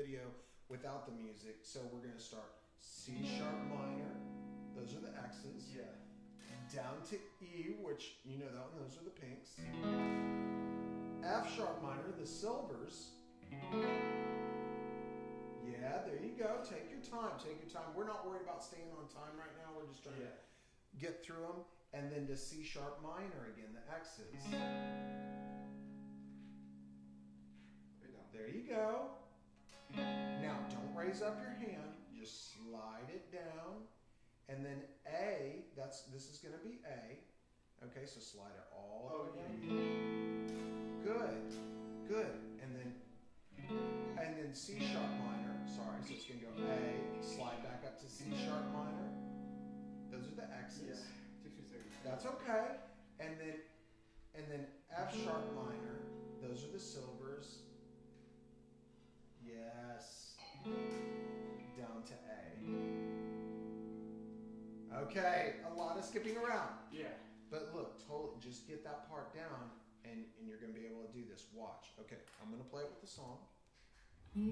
video without the music. So we're going to start C sharp minor. Those are the X's. Yeah. Down to E, which you know that one. Those are the pinks. F sharp minor, the silvers. Yeah, there you go. Take your time. Take your time. We're not worried about staying on time right now. We're just trying to get through them. And then to C sharp minor again, the X's. There you go. Now, don't raise up your hand. Just slide it down. And then A, this is going to be A. Okay, so slide it all the way down. Good. Good. And then C sharp minor. Sorry, so it's going to go A, slide back up to C sharp minor. Those are the X's. Yeah. That's okay. And then F sharp minor. Those are the silvers. Yes. Down to A. Okay, a lot of skipping around. Yeah. But look, totally, just get that part down and you're going to be able to do this. Watch. Okay, I'm going to play it with the song. You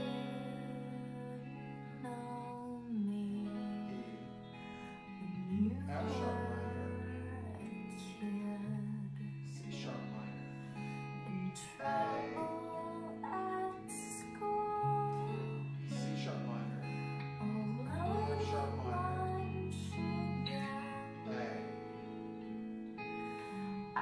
didn't know me when you F sharp minor. were a kid C sharp minor. in trouble at school. C sharp minor. All F sharp minor. lunch A. I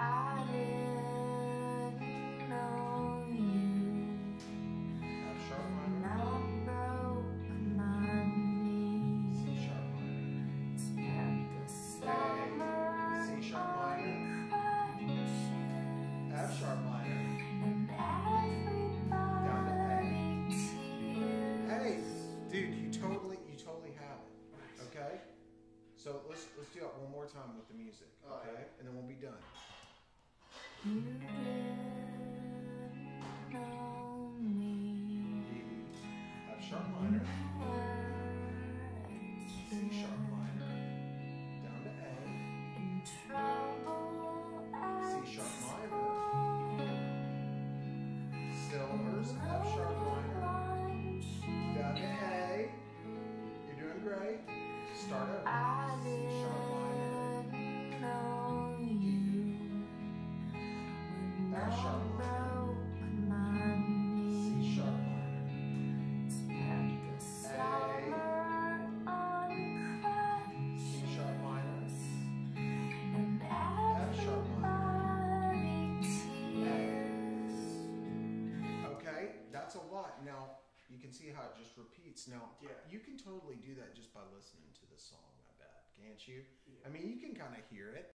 didn't know you. F sharp And minor. I broke my knees. C sharp minor. Spent the summer C sharp minor. on crutches. F sharp minor. And everybody tears. Hey, dude, you totally have it. Okay? So let's do it one more time with the music. Okay? And then we'll be done. You didn't know me. E, F sharp minor. C C sharp minor. Down to A. in trouble at C sharp minor. school. Silvers, F sharp minor. Down to A. You're doing great. Start over. I C sharp minor. didn't know you when F sharp I minor. broke my C knees. sharp minor. Spent the summer on C sharp minor. crutches. And sharp everybody tears. Okay, that's a lot. Now, you can see how it just repeats. Now, Yeah. you can totally do that just by listening to the song, I bet. Can't you? Yeah. I mean, you can kind of hear it.